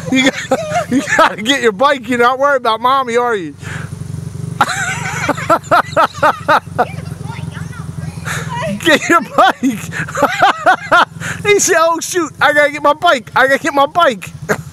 You gotta get your bike. You're not worried about mommy, are you? Get your bike. He said, "Oh shoot, I gotta get my bike. I gotta get my bike."